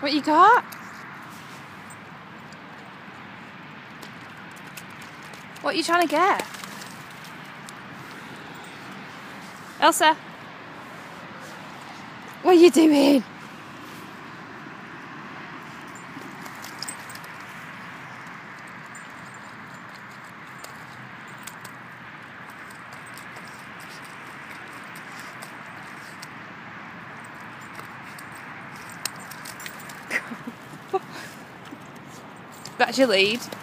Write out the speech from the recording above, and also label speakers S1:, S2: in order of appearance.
S1: What you got? What are you trying to get? Elsa? What are you doing? That's your lead.